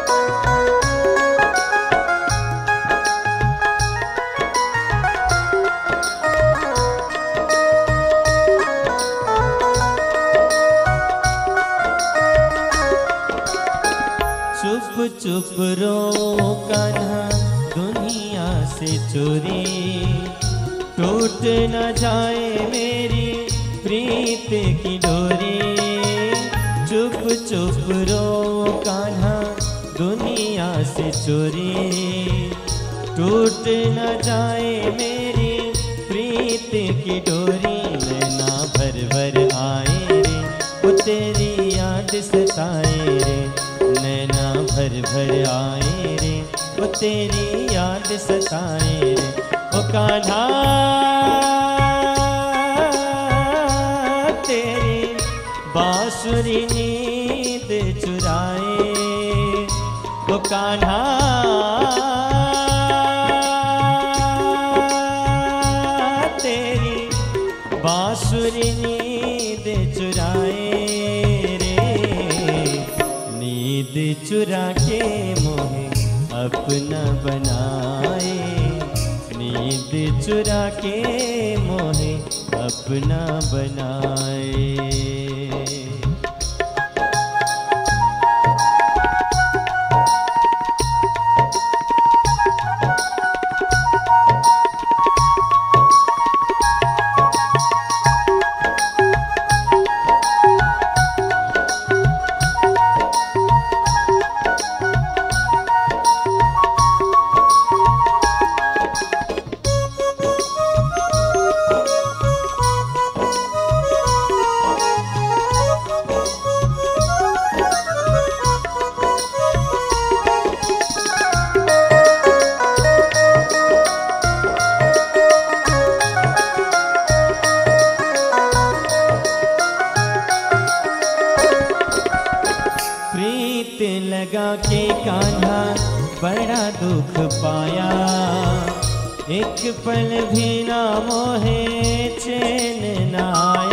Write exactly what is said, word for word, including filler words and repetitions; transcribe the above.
चुप चुप रो कान्हा दुनिया से चोरी, टूट न जाए मेरी प्रीत की डोरी। चुप चुप रो कान्हा दुनिया से चोरी, टूट न जाए मेरी प्रीत की डोरी। नैना भर भर आए रे वो तेरी याद सताए रे, नैना भर भर आए रे वो तेरी याद सताए रे। ओ कान्हा तेरी बांसुरी नींद चुराए, ओ कान्हा तेरी बांसुरी नींद चुराए रे। नींद चुरा के मोहे अपना बनाए, नींद चुरा के मोहे अपना बनाए। लगा के कान्हा बड़ा दुख पाया, एक पल भी ना मोहे चैन न आया।